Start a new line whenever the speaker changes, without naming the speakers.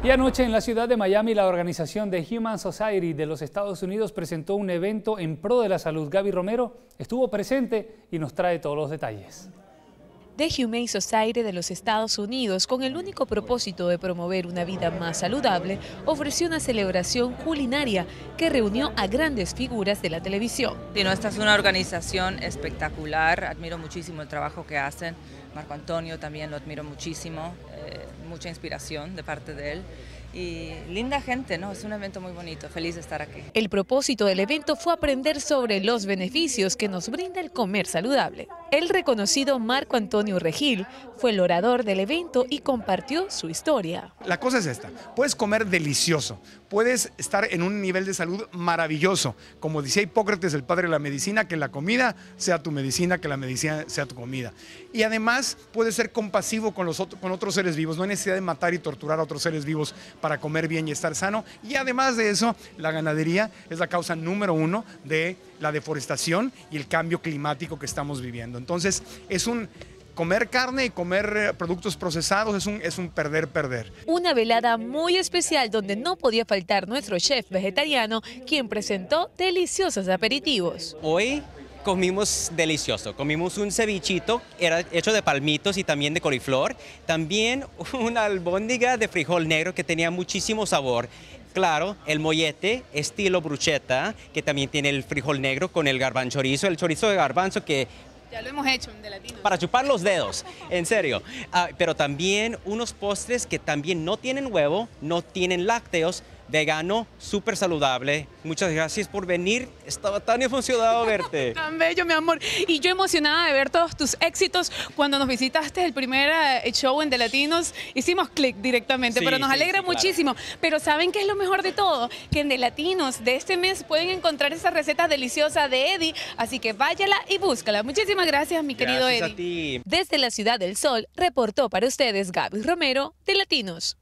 Y anoche en la ciudad de Miami, la organización The Humane Society de los Estados Unidos presentó un evento en pro de la salud. Gaby Romero estuvo presente y nos trae todos los detalles.
The Humane Society de los Estados Unidos, con el único propósito de promover una vida más saludable, ofreció una celebración culinaria que reunió a grandes figuras de la televisión.
Esta es una organización espectacular, admiro muchísimo el trabajo que hacen. Marco Antonio también lo admiro muchísimo, mucha inspiración de parte de él. Y linda gente, ¿no? Es un evento muy bonito, feliz de estar aquí.
El propósito del evento fue aprender sobre los beneficios que nos brinda el comer saludable. El reconocido Marco Antonio Regil fue el orador del evento y compartió su historia.
La cosa es esta, puedes comer delicioso, puedes estar en un nivel de salud maravilloso. Como decía Hipócrates, el padre de la medicina, que la comida sea tu medicina, que la medicina sea tu comida. Y además puedes ser compasivo con otros seres vivos, no hay necesidad de matar y torturar a otros seres vivos para comer bien y estar sano. Y además de eso, la ganadería es la causa número 1 de la deforestación y el cambio climático que estamos viviendo. Entonces, comer carne y comer productos procesados es un perder.
Una velada muy especial donde no podía faltar nuestro chef vegetariano, quien presentó deliciosos aperitivos.
Hoy comimos delicioso, comimos un cevichito, era hecho de palmitos y también de coliflor, también una albóndiga de frijol negro que tenía muchísimo sabor. Claro, el mollete estilo bruschetta, que también tiene el frijol negro con el garbanchorizo, el chorizo de garbanzo que...
Ya lo hemos hecho en The Latinos.
Para chupar los dedos, en serio. Pero también unos postres que también no tienen huevo, no tienen lácteos, vegano, súper saludable. Muchas gracias por venir. Estaba tan emocionado de verte.
Tan bello, mi amor. Y yo emocionada de ver todos tus éxitos. Cuando nos visitaste el primer show en The Latinos, hicimos clic directamente,
Sí,
pero nos alegra
claro.
muchísimo. Pero ¿saben qué es lo mejor de todo? Que en The Latinos de este mes pueden encontrar esa receta deliciosa de Eddie, así que váyala y búscala. Muchísimas gracias, mi querido
Gracias
Eddie.
a ti.
Desde la Ciudad del Sol, reportó para ustedes Gaby Romero, de Latinos.